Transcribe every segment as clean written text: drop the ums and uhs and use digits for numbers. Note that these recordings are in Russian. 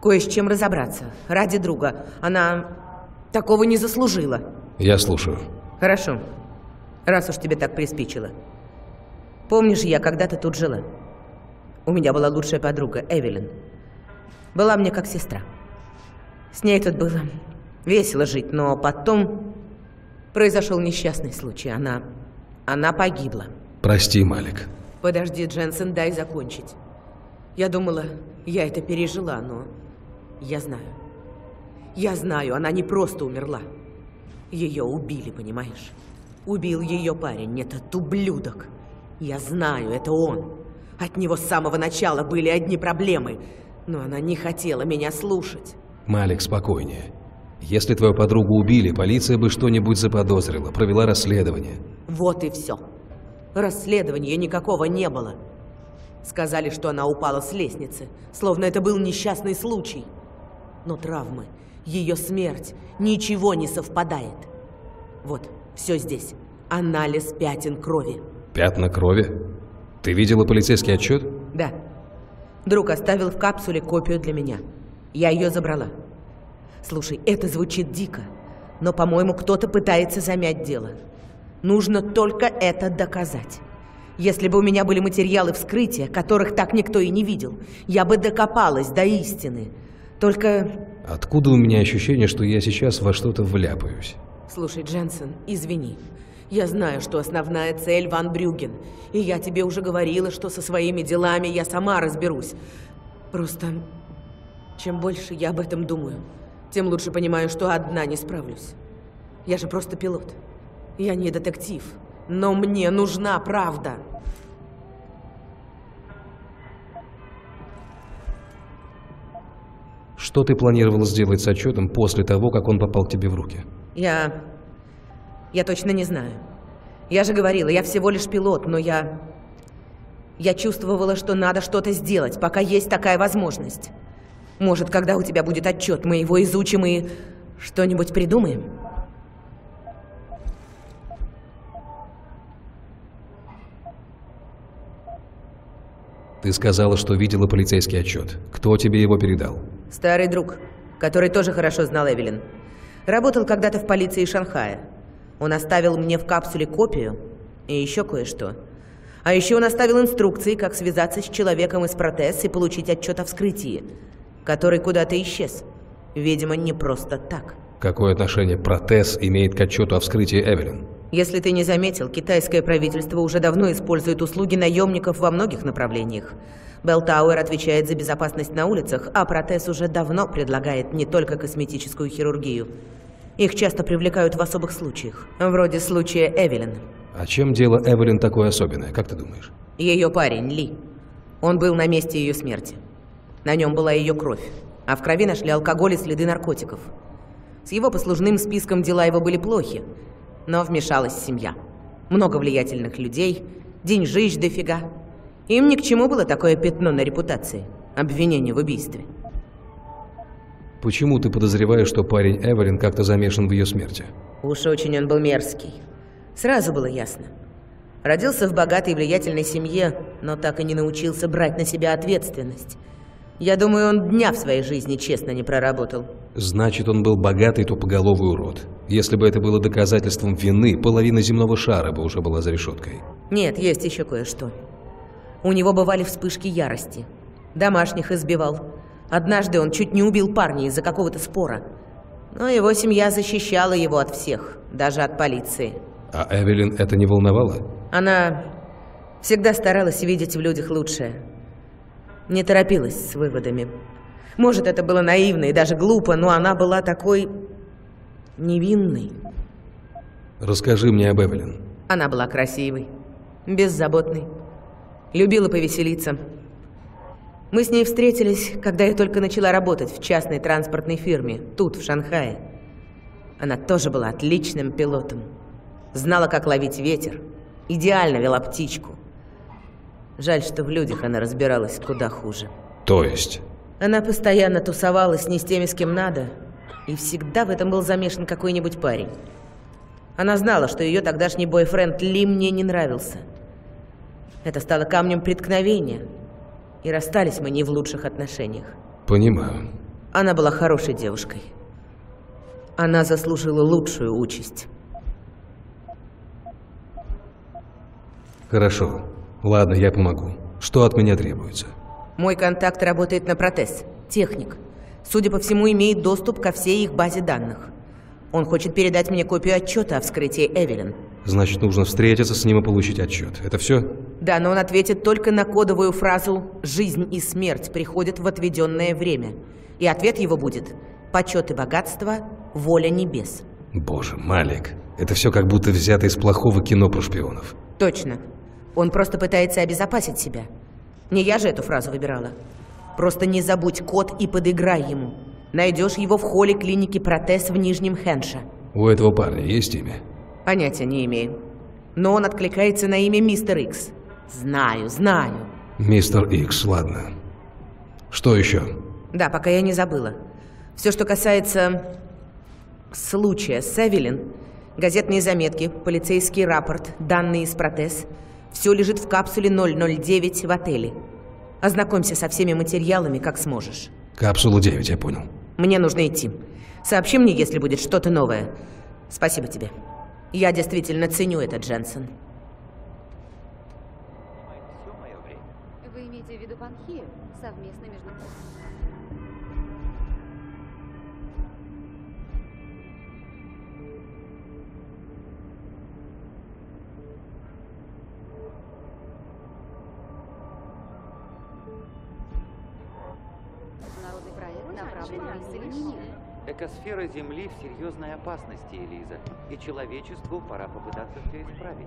кое с чем разобраться. Ради друга. Она такого не заслужила. Я слушаю. Хорошо. Раз уж тебе так приспичило. Помнишь, я когда-то тут жила? У меня была лучшая подруга, Эвелин. Была мне как сестра. С ней тут было весело жить, но потом произошел несчастный случай. Она погибла. Прости, Малик. Подожди, Дженсен, дай закончить. Я думала, я это пережила, но я знаю. Я знаю, она не просто умерла. Ее убили, понимаешь? Убил ее парень, этот ублюдок. Я знаю, это он. От него с самого начала были одни проблемы. Но она не хотела меня слушать. Малик, спокойнее. Если твою подругу убили, полиция бы что-нибудь заподозрила, провела расследование. Вот и все. Расследования никакого не было. Сказали, что она упала с лестницы, словно это был несчастный случай. Но травмы, ее смерть, ничего не совпадает. Вот, все здесь. Анализ пятен крови. Пятна крови? Ты видела полицейский отчет? Да. Друг оставил в капсуле копию для меня. Я ее забрала. Слушай, это звучит дико, но, по-моему, кто-то пытается замять дело. Нужно только это доказать. Если бы у меня были материалы вскрытия, которых так никто и не видел, я бы докопалась до истины. Только... Откуда у меня ощущение, что я сейчас во что-то вляпаюсь? Слушай, Дженсен, извини. Я знаю, что основная цель Ван Брюгген. И я тебе уже говорила, что со своими делами я сама разберусь. Просто, чем больше я об этом думаю, тем лучше понимаю, что одна не справлюсь. Я же просто пилот. Я не детектив. Но мне нужна правда. Что ты планировала сделать с отчетом после того, как он попал к тебе в руки? Я точно не знаю. Я же говорила, я всего лишь пилот, но я чувствовала, что надо что-то сделать, пока есть такая возможность. Может, когда у тебя будет отчет, мы его изучим и что-нибудь придумаем? Ты сказала, что видела полицейский отчет. Кто тебе его передал? Старый друг, который тоже хорошо знал Эвелин. Работал когда-то в полиции Шанхая. Он оставил мне в капсуле копию и еще кое-что. А еще он оставил инструкции, как связаться с человеком из протез и получить отчет о вскрытии, который куда-то исчез. Видимо, не просто так. Какое отношение протез имеет к отчету о вскрытии Эвелин? Если ты не заметил, китайское правительство уже давно использует услуги наемников во многих направлениях. Белл Тауэр отвечает за безопасность на улицах, а протез уже давно предлагает не только косметическую хирургию. Их часто привлекают в особых случаях, вроде случая Эвелин. А чем дело Эвелин такое особенное, как ты думаешь? Ее парень, Ли. Он был на месте ее смерти. На нем была ее кровь, а в крови нашли алкоголь и следы наркотиков. С его послужным списком дела его были плохи, но вмешалась семья. Много влиятельных людей, деньжищ дофига. Им ни к чему было такое пятно на репутации, обвинение в убийстве. Почему ты подозреваешь, что парень Эвелин как-то замешан в ее смерти? Уж очень он был мерзкий. Сразу было ясно. Родился в богатой и влиятельной семье, но так и не научился брать на себя ответственность. Я думаю, он дня в своей жизни честно не проработал. Значит, он был богатый тупоголовый урод. Если бы это было доказательством вины, половина земного шара бы уже была за решеткой. Нет, есть еще кое-что. У него бывали вспышки ярости. Домашних избивал. Однажды он чуть не убил парня из-за какого-то спора. Но его семья защищала его от всех, даже от полиции. А Эвелин это не волновало? Она всегда старалась видеть в людях лучшее. Не торопилась с выводами. Может, это было наивно и даже глупо, но она была такой невинной. Расскажи мне об Эвелин. Она была красивой, беззаботной, любила повеселиться. Мы с ней встретились, когда я только начала работать в частной транспортной фирме, тут, в Шанхае. Она тоже была отличным пилотом. Знала, как ловить ветер. Идеально вела птичку. Жаль, что в людях она разбиралась куда хуже. То есть? Она постоянно тусовалась не с теми, с кем надо, и всегда в этом был замешан какой-нибудь парень. Она знала, что ее тогдашний бойфренд Ли мне не нравился. Это стало камнем преткновения. И расстались мы не в лучших отношениях. Понимаю. Она была хорошей девушкой. Она заслужила лучшую участь. Хорошо. Ладно, я помогу. Что от меня требуется? Мой контакт работает на протез. Техник. Судя по всему, имеет доступ ко всей их базе данных. Он хочет передать мне копию отчета о вскрытии Эвелин. Значит, нужно встретиться с ним и получить отчет. Это все? Да, но он ответит только на кодовую фразу «Жизнь и смерть приходят в отведенное время». И ответ его будет «Почет и богатство, воля небес». Боже, Малик, это все как будто взято из плохого кино про шпионов. Точно. Он просто пытается обезопасить себя. Не я же эту фразу выбирала. Просто не забудь код и подыграй ему. Найдешь его в холле клиники «Протез» в Нижнем Хэнше. У этого парня есть имя? Понятия не имею. Но он откликается на имя Мистер Икс. Знаю, знаю. Мистер Икс, ладно. Что еще? Да, пока я не забыла. Все, что касается случая с Эвелин, газетные заметки, полицейский рапорт, данные из «Протез», все лежит в капсуле 009 в отеле. Ознакомься со всеми материалами, как сможешь. Капсула 9, я понял. Мне нужно идти. Сообщи мне, если будет что-то новое. Спасибо тебе. Я действительно ценю это, Дженсен. Вы имеете в виду Панхию? Совместно между... Народный проект направлен на исцеление. Экосфера Земли в серьезной опасности, Элиза, и человечеству пора попытаться все исправить.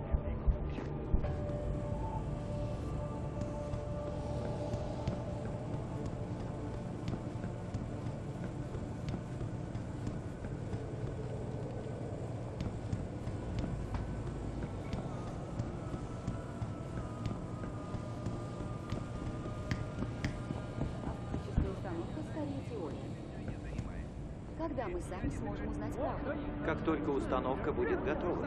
Установка скорее теория. Когда мы сами сможем узнать правду? Как только установка будет готова.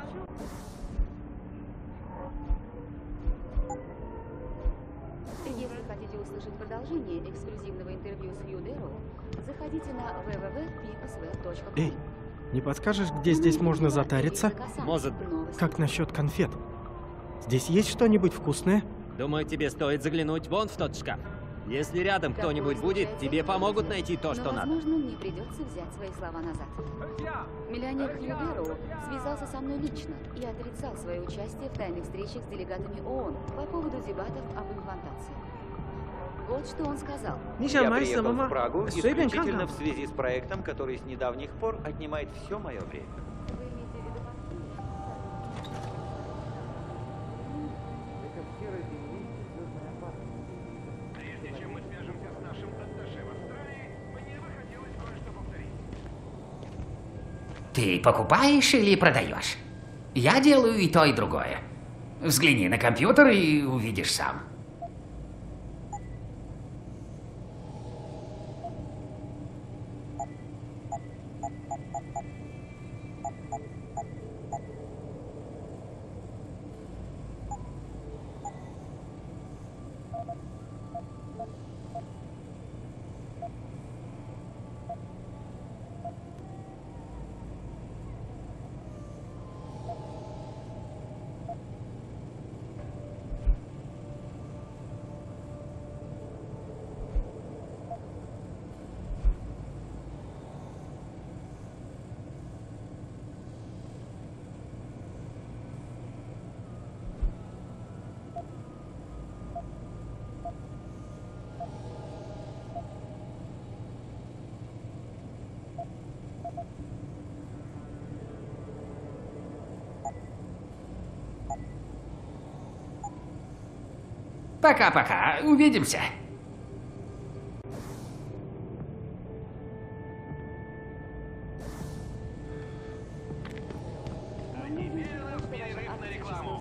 Если хотите услышать продолжение эксклюзивного интервью с Хью Дэроу, заходите на www.peoplesweb.com. Эй, не подскажешь, где здесь можно затариться? Может. Как насчет конфет? Здесь есть что-нибудь вкусное? Думаю, тебе стоит заглянуть вон в тот шкаф. Если рядом кто-нибудь будет, тебе помогут найти то, что надо. Возможно, мне придется взять свои слова назад. Миллионер Хью Дэроу связался со мной лично и отрицал свое участие в тайных встречах с делегатами ООН по поводу дебатов об имплантации. Вот что он сказал. Я приехал в Прагу исключительно в связи с проектом, который с недавних пор отнимает все мое время. Вы имеете в виду Экосфера Земли в серьезной опасности. Прежде чем мы свяжемся с нашим атташе в Австралии, мне бы хотелось кое-что повторить. Ты покупаешь или продаешь? Я делаю и то, и другое. Взгляни на компьютер и увидишь сам. Пока-пока. Увидимся. Перерыв на рекламу.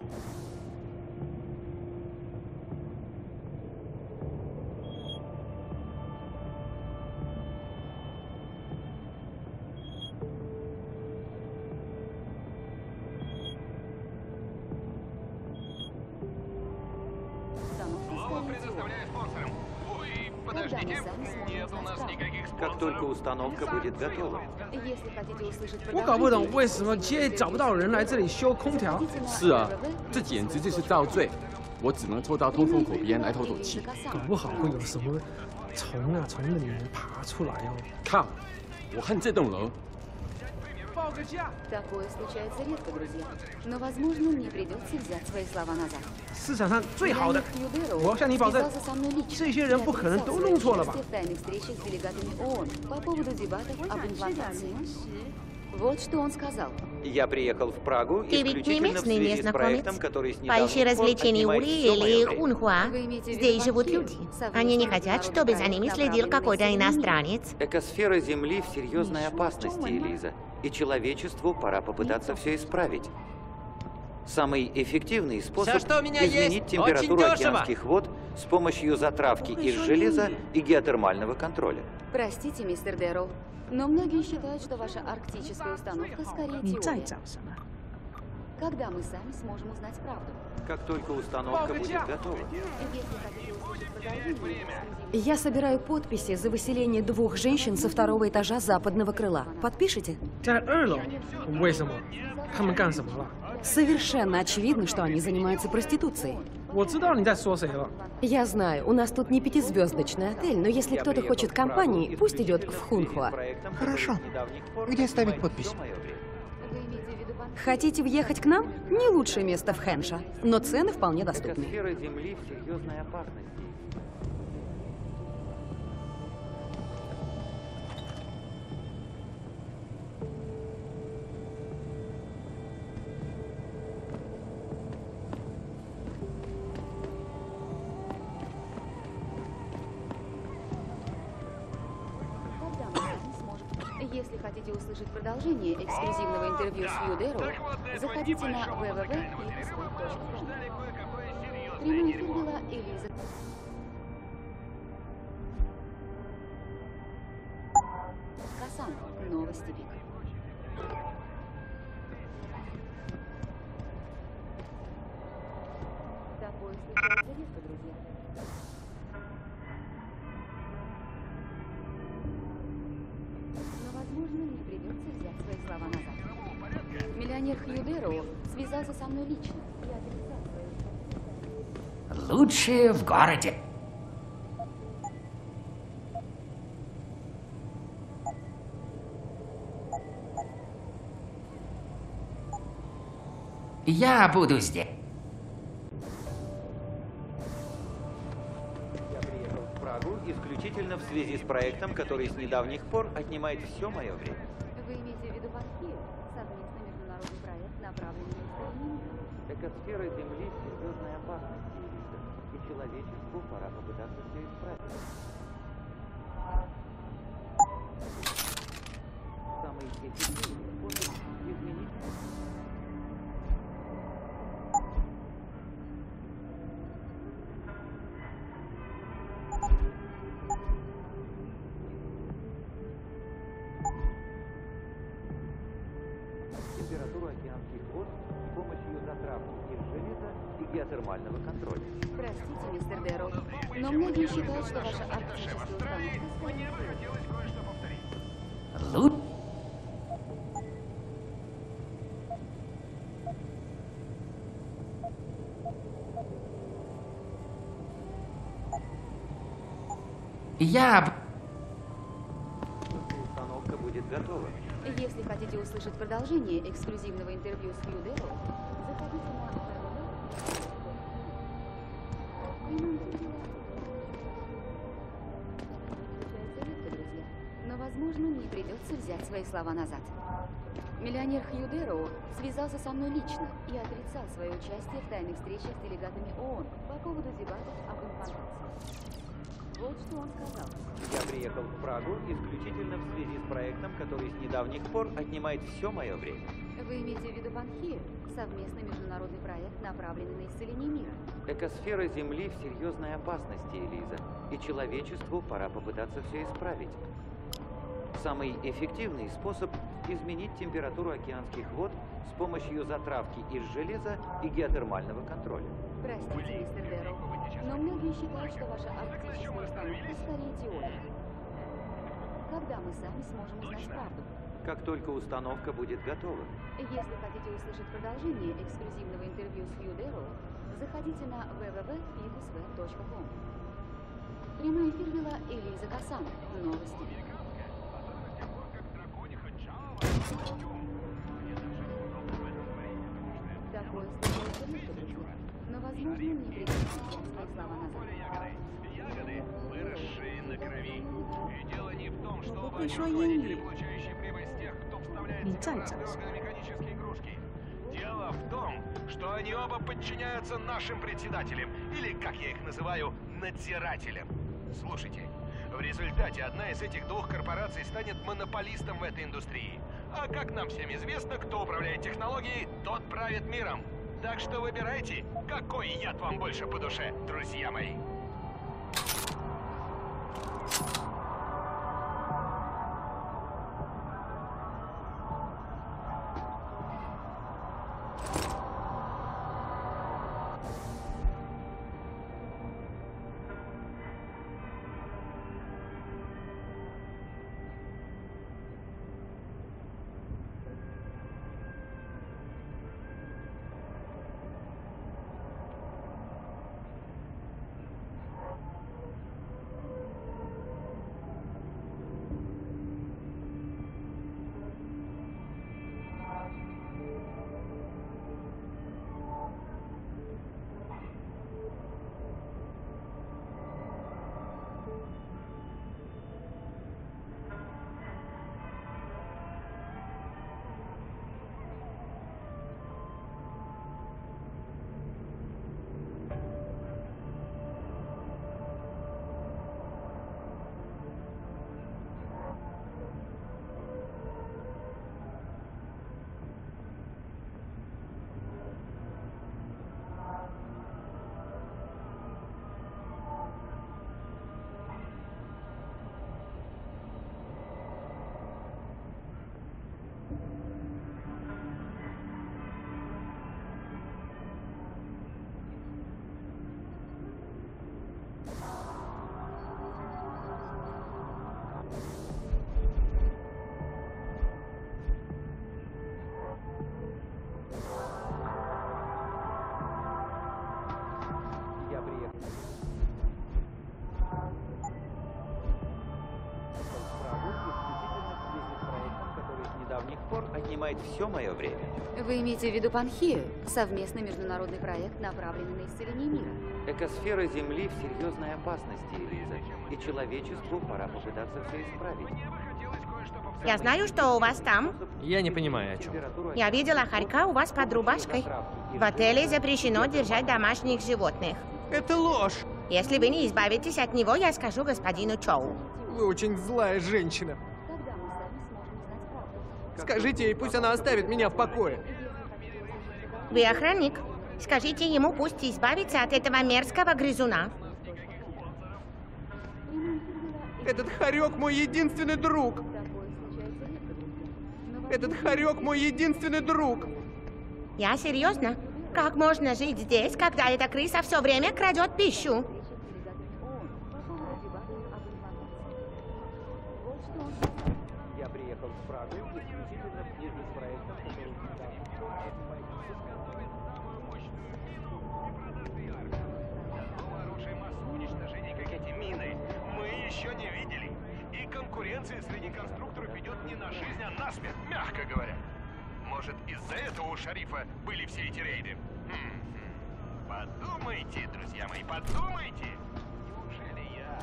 установка Слово скорее теория. предоставляю спонсорам. Вы Подождите, нет у нас никаких спонсоров. Как только установка будет готова. Если хотите услышать 我搞不懂为什么街找不到人来这里修空调。 是啊，这简直就是造罪。我只能抽到通风口边来透透气。 搞不好会有什么虫啊从那里面爬出来哦。 看，我看这栋楼。 Такое случается редко, друзья. Но, возможно, мне придется взять свои слова назад. 市场上最好的，我要向你保证，这些人不可能都弄错了吧？ в тайных встречах с делегатами ООН по поводу дебатов об имплантации. Вот что он сказал. Я приехал в Прагу Ты ведь не исключительно в местный связи с незнакомец? проектом, который с недавних Поищи пор развлечений отнимает Ури всё моё или время. Хунхуа. Здесь живут люди. Они не хотят, чтобы за ними следил какой-то иностранец. Экосфера Земли в серьезной опасности, Элиза. И человечеству пора попытаться все исправить. Самый эффективный способ Всё, что у меня изменить есть, температуру очень дешево. океанских вод с помощью затравки из железа и геотермального контроля. Простите, мистер Дэрроу, но многие считают, что ваша арктическая установка скорее теория. Когда мы сами сможем узнать правду? Как только установка будет готова. Если хотите услышать продолжение, Я собираю подписи за выселение 2 женщин со 2-го этажа западного крыла. Подпишите? 在2楼，为什么？他们干什么了？ Совершенно очевидно, что они занимаются проституцией. 我知道你在说谁了。 Я знаю, у нас тут не 5-звездочный отель, но если кто-то хочет компании, пусть идет в Хунхуа. Хорошо. Где ставить подпись? Хотите въехать к нам? Не лучшее место в Хэнша, но цены вполне доступны. Экосфера Земли в серьезной опасности. Если хотите услышать продолжение эксклюзивного интервью с Хью Дэрроу, заходите на www.lisport.com. Прямой эфир вела Элиза. Касан. Новости Вика. Такое случается редко, друзья. Но, возможно, мне придется взять свои слова назад. Миллионер Хью Дэрроу связался со мной лично и отрицал свою... Лучшие в городе. Я буду здесь. Я приехал в Прагу исключительно в связи с проектом, который с недавних пор отнимает все мое время. Вы имеете в виду Банхи, совместный международный проект, направленный на исследование мира? Экосфера Земли в серьезной опасности, Элиза. И человечеству пора попытаться все исправить. Самый эффективный способ изменить... температуру океанских вод с помощью затравки из железа и геотермального контроля. Простите, мистер Дэрроу, но многие считают, что ваша арктическая установка скорее Лу- Я... Установка будет готова. Если хотите услышать продолжение эксклюзивного интервью с Хью Дэрроу, заходите на Случается редко, друзья. Но, возможно, мне придется взять свои слова назад. Миллионер Хью Дэрроу связался со мной лично и отрицал свое участие в тайных встречах с делегатами ООН по поводу дебатов об имплантации. Вот что он сказал. Я приехал в Прагу исключительно в связи с проектом, который с недавних пор отнимает все мое время. Вы имеете в виду Банхи, совместный международный проект, направленный на исцеление мира? Экосфера Земли в серьезной опасности, Элиза. И человечеству пора попытаться все исправить. Самый эффективный способ – изменить температуру океанских вод с помощью затравки из железа и геотермального контроля. Простите, мистер Дэрроу, но многие считают, что ваша арктическая установка скорее теория. Когда мы сами сможем узнать правду? Как только установка будет готова. Если хотите услышать продолжение эксклюзивного интервью с Хью Дэрроу, заходите на www.pigusweb.com. Прямой эфир вела Элиза Касан. Новости. Такое случается редко, друзья. Но, возможно, мне придется свои слова назад. Ягоды, выросшие на крови. И дело не в том, что оба 会说 не 英语 получающие прибыль с тех, кто вставляет 你 себе 站 в 长 рот механические игрушки. Дело в том, что они оба подчиняются нашим председателям, или, как я их называю, надзирателям. Слушайте, в результате одна из этих двух корпораций станет монополистом в этой индустрии. А как нам всем известно, кто управляет технологией, тот правит миром. Так что выбирайте, какой яд вам больше по душе, друзья мои. Отнимает все мое время. Вы имеете в виду Панхею, совместный международный проект, направленный на исцеление мира? Экосфера Земли в серьезной опасности, Элиза. И человечеству пора попытаться все исправить. Я знаю, что у вас там. Я не понимаю, о чем. Я видела хорька у вас под рубашкой. В отеле запрещено держать домашних животных. Это ложь! Если вы не избавитесь от него, я скажу господину Чоу. Вы очень злая женщина. Скажите ей, пусть она оставит меня в покое. Вы охранник. Скажите ему, пусть избавится от этого мерзкого грызуна. Этот хорек мой единственный друг. Этот хорек мой единственный друг. Я серьезно? Как можно жить здесь, когда эта крыса все время крадет пищу? Я приехал в Прагу исключительно в бизнес-проектах, Такого оружия массового уничтожения, как эти мины, мы еще не видели. И конкуренция среди конструкторов идет не на жизнь, а на смерть, мягко говоря. Может, из-за этого у шарифа были все эти рейды? Подумайте, друзья мои, подумайте! Неужели я...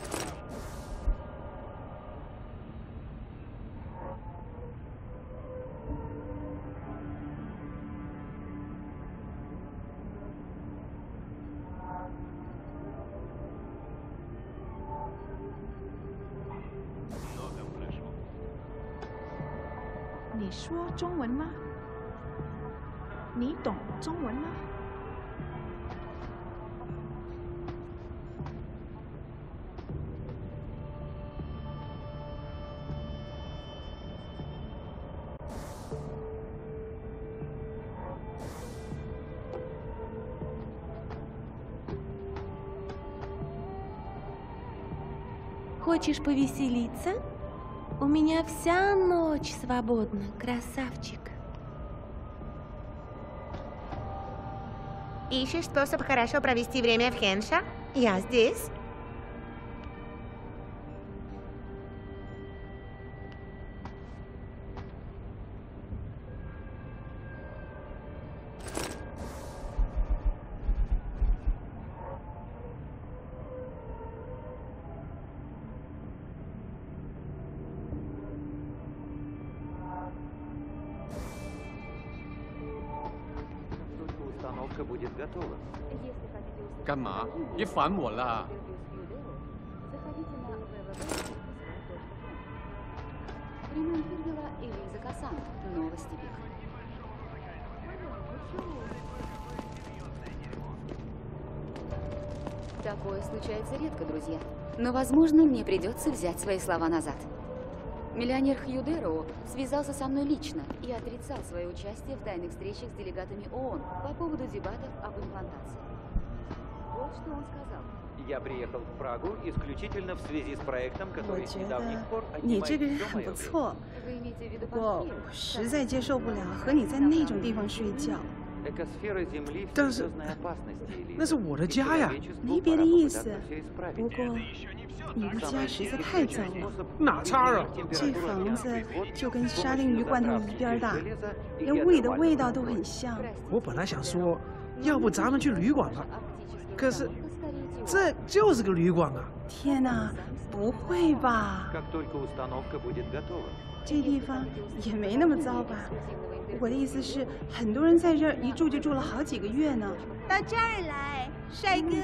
Много прошу. 你说中文吗？你懂中文吗？ Хочешь повеселиться? У меня вся ночь свободна, красавчик. Ищешь способ хорошо провести время в Хенша? Я здесь. Установка будет готова. 干嘛？别烦我啦！ Прямой эфир вела Элиза Касан. Новости Пик. Такое случается редко, друзья. Но, возможно, мне придется взять свои слова назад. Миллионер Хью Дэроу связался со мной лично и отрицал свое участие в тайных встречах с делегатами ООН по поводу дебатов об имплантации. Вот что он сказал. Я приехал в Прагу исключительно в связи с проектом, 我 который с 觉 недавних 得 пор 你 отнимает 这个人 всё 很 мое 不 время. 错， Вы имеете в виду 不过 Памфилию? 我实在接受不了和你在那种地方睡觉。 Экосфера Земли в 但是 серьезной опасности, Элиза. 那是我的家呀。 Человечеству 没别的 пора 意 попытаться 思， всё исправить. 不过你的家实在太脏了， 哪差啊？ 这房子就跟沙丁鱼罐头一边大，连胃的味道都很像。 我本来想说，要不咱们去旅馆了，可是这就是个旅馆啊！ 天哪，不会吧？ Как только установка будет готова. 这地方也没那么糟吧？我的意思是，很多人在这儿一住就住了好几个月呢。到这儿来，帅哥。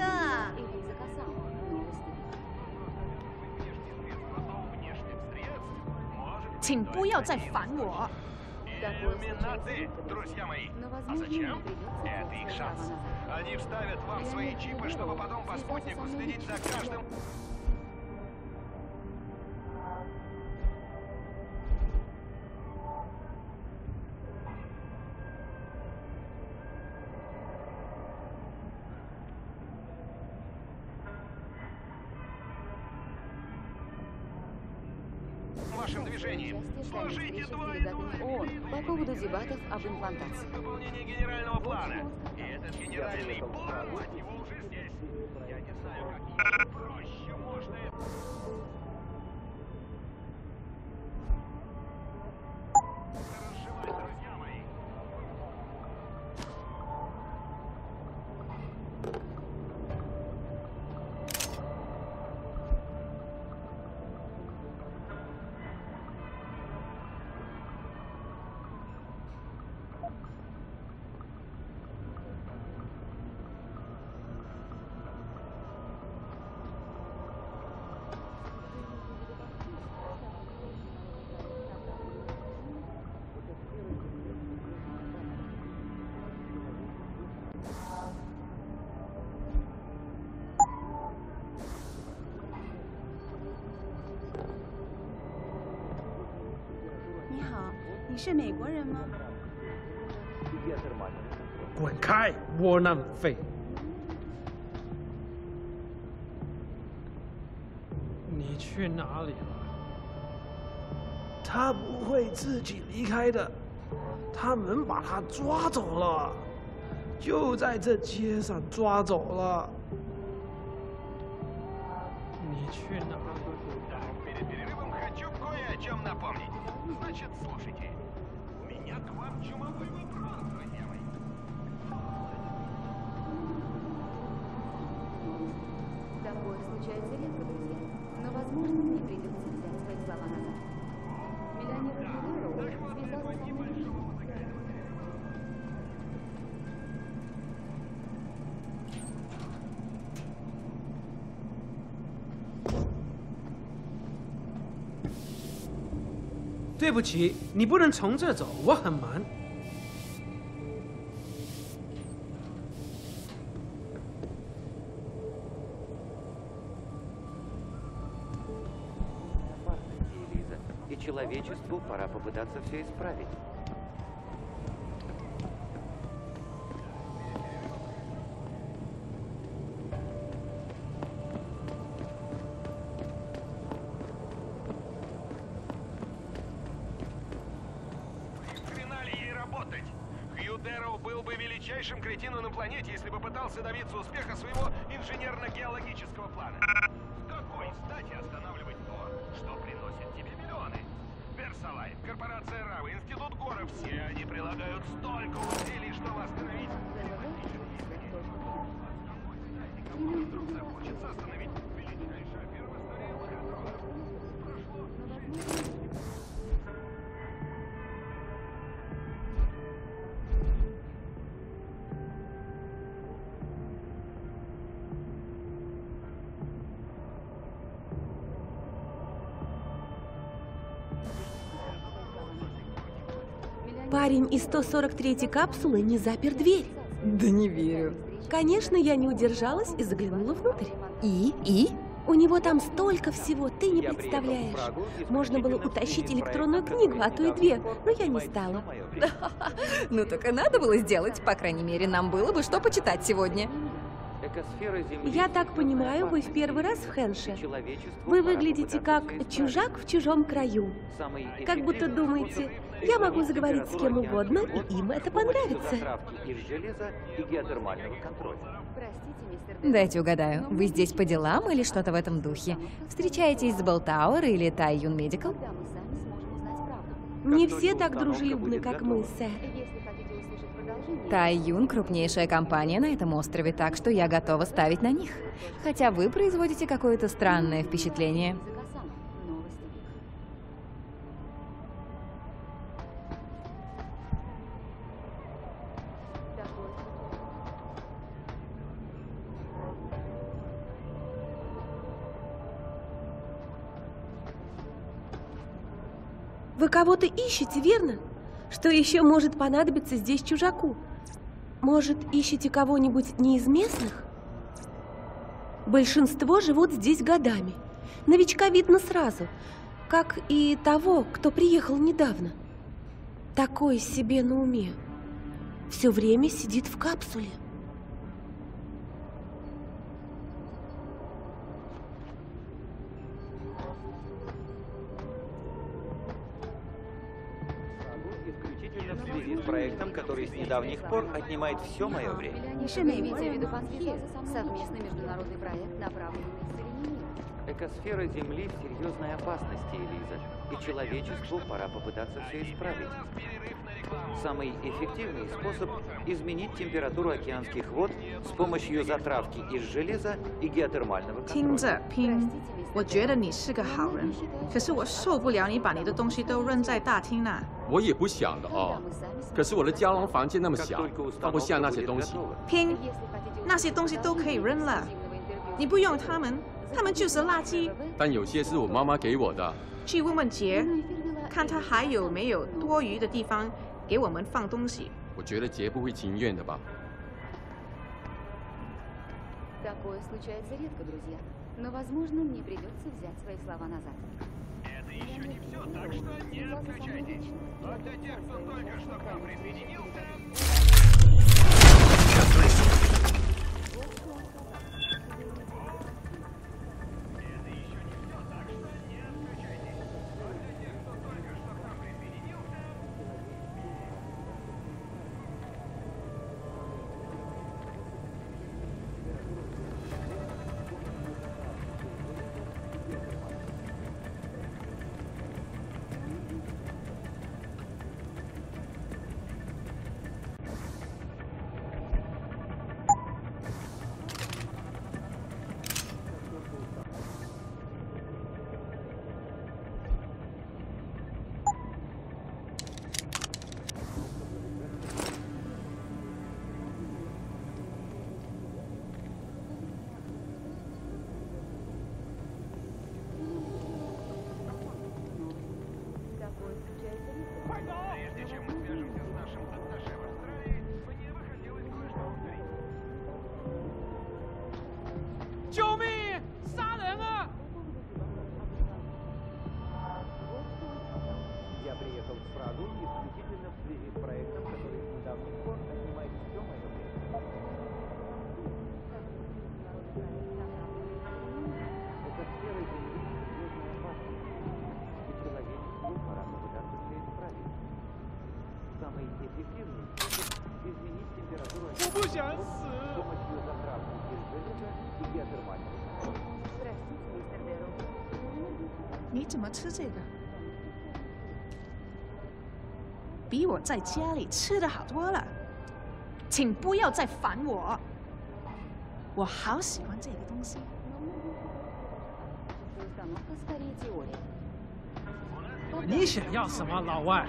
请不要再烦我。 Именно ты, друзья мои. А зачем? Это их шанс. Они вставят вам свои чипы, чтобы потом по спутнику следить за каждым... вашем движении. Сложите два и два. По поводу дебатов об имплантации. Выполнение генерального плана. И этот генеральный план, мать его, уже здесь. Я не знаю, как проще можно... Друзья мои. 你好，你是美国人吗？ 滚开，窝囊废！你去哪里了？他不会自己离开的，他们把他抓走了，就在这街上抓走了。你去哪里？ Перед перерывом хочу кое о чем напомнить. Значит, слушайте. У меня к вам чумовой вопрос, друзья мои. Такое случается редко, друзья. Но, возможно, мне придется взять свои слова назад. Миллионер Хью Дэроу связался со мной лично. «对不起，你不能从这走，我很忙。 Опасности, Элиза. И человечеству пора попытаться все исправить. величайшим кретину на планете, если бы пытался добиться успеха своего инженерно-геологического плана. С какой стати останавливать то, что приносит тебе миллионы? Версалайт, корпорация Равы, Институт Гора, все они прилагают столько усилий, чтобы остановить... Кому вдруг захочется остановить величайшее первостояние лохотронов? Прошло 6 лет. Парень из 143-й капсулы не запер дверь. Да не верю. Конечно, я не удержалась и заглянула внутрь. И? У него там столько всего, ты не представляешь. Можно было утащить электронную книгу, а то и две, но я не стала. Ну так и надо было сделать. По крайней мере, нам было бы что почитать сегодня. Я так понимаю, вы в первый раз в Хэнше. Вы выглядите как чужак в чужом краю. Как будто думаете, я могу заговорить с кем угодно, и им это понравится. Дайте угадаю, вы здесь по делам или что-то в этом духе? Встречаетесь с Белтауэр или Тайюн Медикал? Не все так дружелюбны, как мы, сэр. Тайюн – крупнейшая компания на этом острове, так что я готова ставить на них. Хотя вы производите какое-то странное впечатление. Вы кого-то ищете, верно? Что еще может понадобиться здесь чужаку? Может, ищете кого-нибудь не из местных? Большинство живут здесь годами. Новичка видно сразу, как и того, кто приехал недавно. Такой себе на уме. Все время сидит в капсуле. Проектом, который с недавних пор отнимает все мое время. Вы имеете в виду Панхея, совместный международный проект, направленный на население мира. Экосфера Земли в серьезной опасности, Элиза, и человечеству пора попытаться все исправить. Самый эффективный способ – изменить температуру океанских вод с помощью затравки из железа и геотермального контроля. 听着，拼，我觉得你是个好人，可是我受不了你把你的东西都扔在大厅那。 我也不想的哦。可是我的胶囊房间那么小，放不下那些东西。 拼，那些东西都可以扔了，你不用它们，它们就是垃圾。 但有些是我妈妈给我的。 去问问杰，看他还有没有多余的地方给我们放东西。 我觉得杰不会情愿的吧。 Такое случается редко, друзья. Но, возможно, мне придется взять свои слова назад. Это еще не все, так что не отключайтесь. А для тех, кто только что к нам присоединился... Сейчас принесу. Прежде чем мы свяжемся с нашим атташе в Австралии, мне бы хотелось кое-что повторить. 救命！杀人啊！ Я приехал в Прагу исключительно в связи с проектом, который с недавних пор отнимает все мое время. Экосфера Земли в серьезной опасности, и человечеству пора попытаться все исправить. Самый эффективный способ – изменить температуру 想死。 你怎么吃这个？比我在家里吃的好多了。请不要再烦我，我好喜欢这个东西。 你想要什么，老外？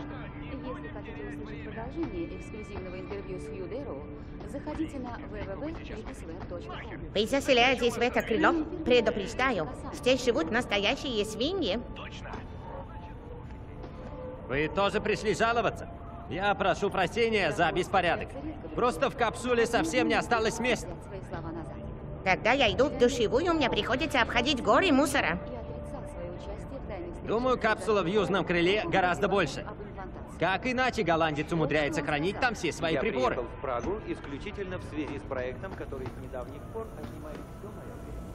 Вы заселяетесь в это крыло? Предупреждаю, здесь живут настоящие свиньи. Вы тоже пришли жаловаться? Я прошу прощения за беспорядок. Просто в капсуле совсем не осталось места. Когда я иду в душевую, мне приходится обходить горы мусора. Думаю, капсула в южном крыле гораздо больше. Как иначе голландец умудряется хранить там все свои приборы? Я приехал в Прагу исключительно в связи с проектом, который с недавних пор отнимает все мое время.